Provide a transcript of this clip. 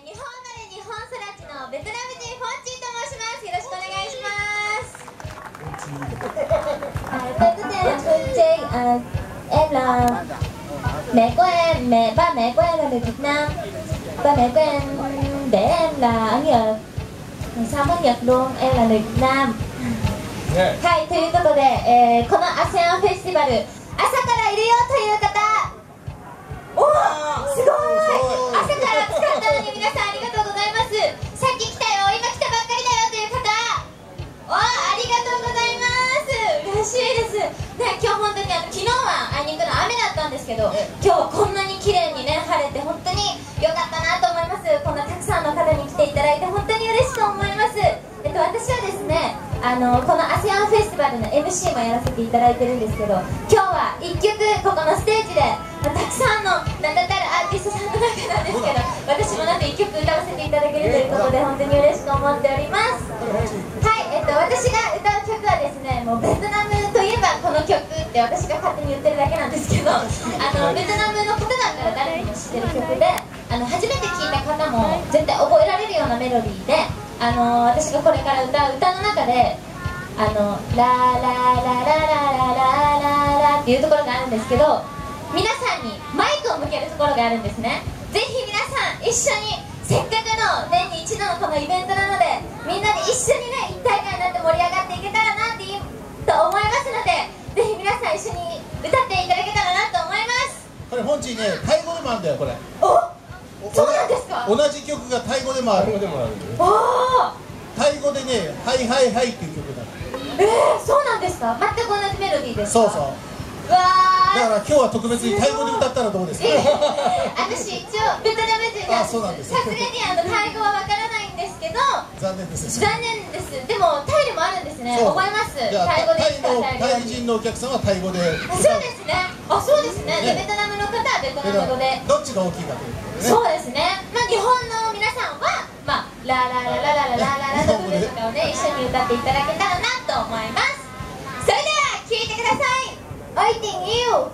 日本生まれ日本育ちのベトナム人フォンチーと申します。よろしくお願いします。Em là mẹ của em, ba mẹ của em là người Việt Nam. Ba mẹ của em để em là ở Nhật. Sao mất Nhật luôn, em là người Việt Nam. はい、ということで、この ASEAN フェスティバル、朝からいるよという方、おー、すごい、朝から使ったのに皆さんありがとうございます。さっき来たよ、今来たばっかりだよという方、おー、ありがとうございます。嬉しいです、ね、今日本当に昨日はあいにくの雨だったんですけど、今日はこんなに綺麗にね、晴れて本当に良かったなと思います。こんなたくさんの方に来ていただいて本当に嬉しく思います。私はですね、この ASEAN フェスティバルの MC もやらせていただいてるんですけど、今日は1曲ここのステージでたくさんの名だたるアーティストさんの中なんですけど、私もなんと1曲歌わせていただけるということで本当に嬉しく思っております。はい、私が歌う曲はですね、もうベトナムといえばこの曲って私が勝手に言ってるだけなんですけど、ベトナムの方だったら誰にも知ってる曲で、初めて聴いた方も絶対覚えられるようなメロディーで、私がこれから歌う歌の中でラーラーラーラーラーラーラーっていうところがあるんですけど、皆さんにマイクを向けるところがあるんですね。ぜひ皆さん一緒に、せっかくの年に一度のこのイベントなので、みんなで一緒にね、一体感になって盛り上がっていけたらなってと思いますので、ぜひ皆さん一緒に歌っていただけたらなと思います。 これ本地ね、タイ語でもあるんだよこれ。 そうなんですか。 同じ曲がタイ語でもある。タイ語でね、はいはいはいっていう曲だ。 そうなんですか。全く同じメロディーですか。 そうそう。 わー。 だから今日は特別にタイ語で歌ったらどうですか。 私一応ベトナム人なんです。さすがにタイ語はわからないんですけど。 残念です。 残念です。でもタイでもあるんですね。覚えます。タイ語でタイ人のお客さんはタイ語で。 そうですね。そうですね。ベトナムの方はベトナム語で。 どっちが大きいかということね。 そうですね。まあ日本の皆さんはラララララララララの部分とかをね、一緒に歌っていただけたらなと思います。それでは聴いてください。Waiting You。